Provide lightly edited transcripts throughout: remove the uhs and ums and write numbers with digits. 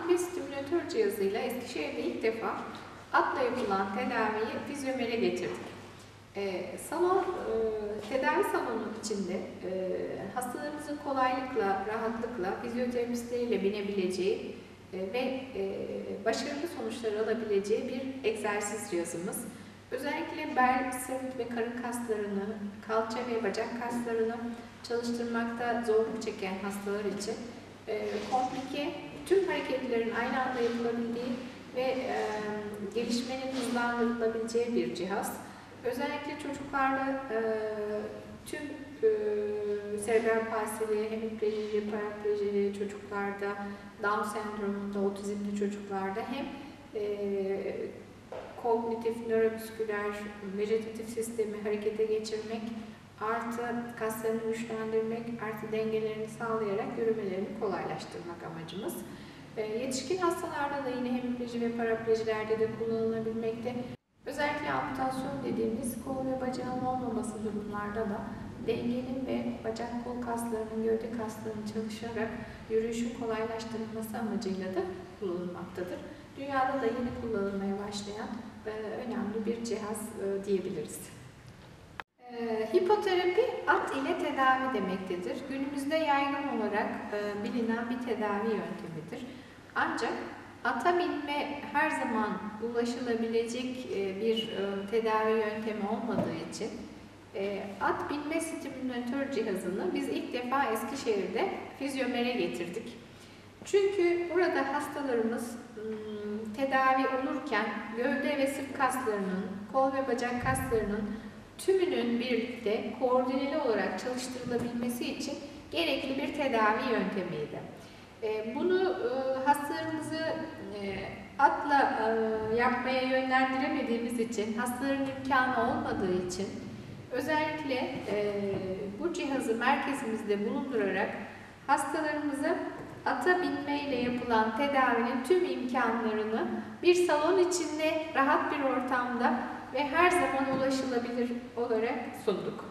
binme stimülatör cihazıyla Eskişehir'de ilk defa atla yapılan tedaviyi Fizyomere getirdik. Tedavi salonu içinde hastalarımızın kolaylıkla, rahatlıkla fizyoterapistleriyle binebileceği ve başarılı sonuçlar alabileceği bir egzersiz cihazımız. Özellikle bel, sırt ve karın kaslarını, kalça ve bacak kaslarını çalıştırmakta zorluk çeken hastalar için komplike, tüm hareketlerin aynı anda yapılabildiği ve gelişmenin hızlandırılabileceği bir cihaz. Özellikle çocuklarda tüm serebral palsili, hemiplejili, paraplejili çocuklarda, Down sendromunda, otizmli çocuklarda hem kognitif, nöromüsküler, vejetatif sistemi harekete geçirmek, artı kaslarını güçlendirmek, artı dengelerini sağlayarak yürümelerini kolaylaştırmak amacımız. Yetişkin hastalarda da yine hemipleji ve paraplejilerde de kullanılabilmekte. Özellikle amputasyon dediğimiz kol ve bacağın olmaması durumlarda da dengenin ve bacak kol kaslarının, gövde kaslarının çalışarak yürüyüşün kolaylaştırılması amacıyla da kullanılmaktadır. Dünyada da yeni kullanılmaya başlayan önemli bir cihaz diyebiliriz. Hipoterapi at ile tedavi demektedir. Günümüzde yaygın olarak bilinen bir tedavi yöntemidir. Ancak ata binme her zaman ulaşılabilecek bir tedavi yöntemi olmadığı için at binme stimülatör cihazını biz ilk defa Eskişehir'de Fizyomere getirdik. Çünkü burada hastalarımız tedavi olurken gövde ve sırt kaslarının, kol ve bacak kaslarının tümünün birlikte koordineli olarak çalıştırılabilmesi için gerekli bir tedavi yöntemiydi. Bunu hastalarımızı atla yapmaya yönlendiremediğimiz için, hastaların imkanı olmadığı için özellikle bu cihazı merkezimizde bulundurarak hastalarımızı ata binmeyle yapılan tedavinin tüm imkanlarını bir salon içinde, rahat bir ortamda ve her zaman ulaşılabilir olarak sunduk.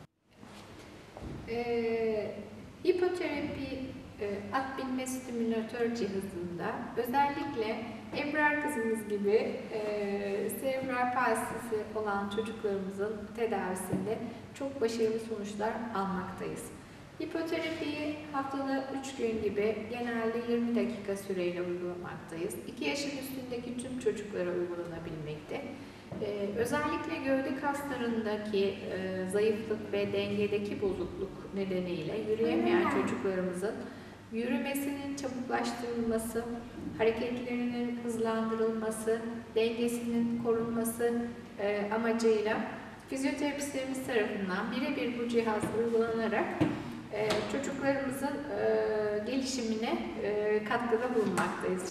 Hipoterapi at binme stimülatör cihazında özellikle Ebrar kızımız gibi serebral palsisi olan çocuklarımızın tedavisinde çok başarılı sonuçlar almaktayız. Hipoterapiyi haftada 3 gün gibi genelde 20 dakika süreyle uygulamaktayız. 2 yaşın üstündeki tüm çocuklara uygulanabilmekte. Özellikle gövde kaslarındaki zayıflık ve dengedeki bozukluk nedeniyle yürüyemeyen çocuklarımızın yürümesinin çabuklaştırılması, hareketlerinin hızlandırılması, dengesinin korunması amacıyla fizyoterapistlerimiz tarafından birebir bu cihaz uygulanarak çocuklarımızın gelişimine katkıda bulunmaktayız.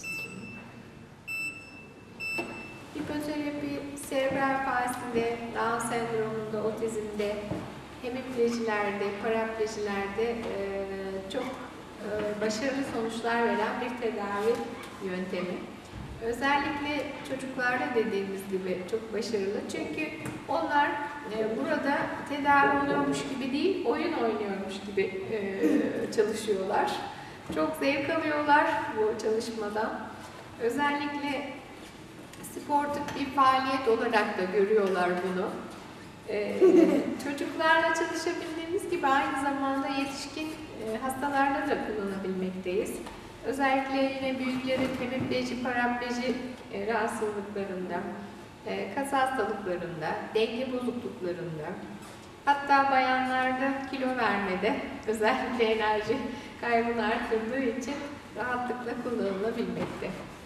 Hipoterapi serebral palside, Down sendromunda, otizmde, hemiplejilerde, paraplejilerde çok başarılı sonuçlar veren bir tedavi yöntemi. Özellikle çocuklarda dediğimiz gibi çok başarılı. Çünkü onlar burada tedavi oluyormuş gibi değil, oyun oynuyormuş gibi çalışıyorlar. Çok zevk alıyorlar bu çalışmadan. Özellikle sportif bir faaliyet olarak da görüyorlar bunu. Çocuklarla çalışabildiğimiz gibi aynı zamanda yetişkin hastalarla da kullanabilmekteyiz. Özellikle yine büyüklerin hemipleji, parapleji rahatsızlıklarında, kas hastalıklarında, denge bozukluklarında, hatta bayanlarda kilo vermede özellikle enerji kaybını arttırdığı için rahatlıkla kullanılabilmekte.